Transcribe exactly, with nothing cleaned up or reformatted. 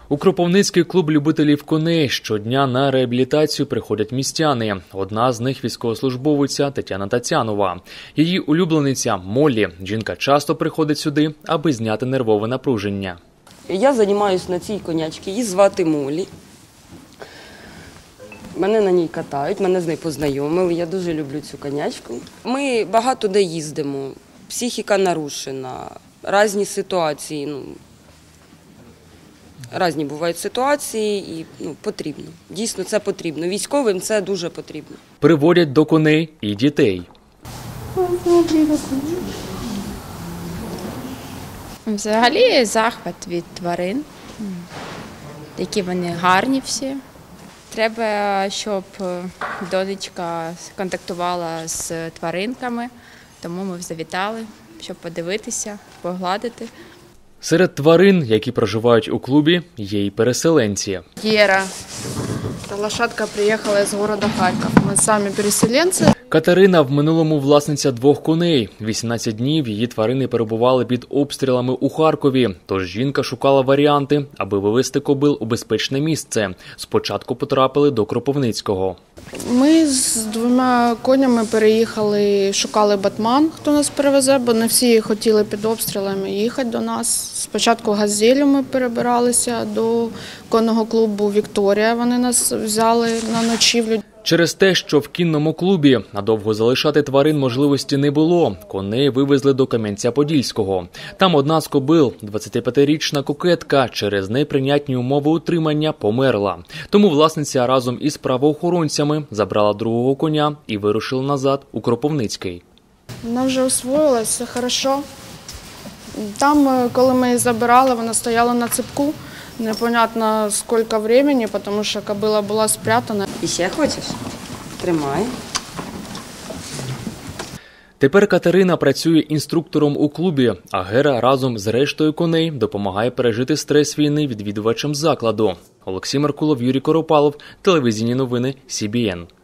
У Кропивницький клуб любителів коней щодня на реабілітацію приходять містяни. Одна з них – військовослужбовиця Тетяна Тацянова. Її улюблениця – Моллі. Жінка часто приходить сюди, аби зняти нервове напруження. Я займаюся на цій конячці, її звати Моллі. Мене на ній катають, мене з нею познайомили, я дуже люблю цю конячку. Ми багато де їздимо, психіка нарушена, різні ситуації. Ну, різні бувають ситуації і ну, потрібно. Дійсно, це потрібно. Військовим це дуже потрібно. Приводять до коней і дітей. Взагалі захват від тварин, які вони гарні всі. Треба, щоб донечка контактувала з тваринками, тому ми завітали, щоб подивитися, погладити. Серед тварин, які проживають у клубі, є й переселенці. Єра. Та лошадка приїхала з міста Харків. Ми самі переселенці. Катерина в минулому власниця двох коней. вісімнадцять днів її тварини перебували під обстрілами у Харкові. Тож жінка шукала варіанти, аби вивезти кобил у безпечне місце. Спочатку потрапили до Кропивницького. Ми з двома конями переїхали, шукали батман, хто нас перевезе, бо не всі хотіли під обстрілами їхати до нас. Спочатку Газелю ми перебиралися до конного клубу «Вікторія». Вони нас взяли на ночівлю. Через те, що в кінному клубі надовго залишати тварин можливості не було, коней вивезли до Кам'янця-Подільського. Там одна з кобил, двадцятип'ятирічна кокетка, через неприйнятні умови утримання померла. Тому власниця разом із правоохоронцями забрала другого коня і вирушила назад у Кропивницький. Вона вже освоїлась, все хорошо. Там, коли ми її забирали, вона стояла на цепку. Непонятно скільки времени, тому що кобила була спрятана. І ще хочеш? Тримай. Тепер Катерина працює інструктором у клубі, а Гера разом з рештою коней допомагає пережити стрес війни відвідувачам закладу. Олексій Меркулов, Юрій Коропалов, телевізійні новини Сі Бі Ен.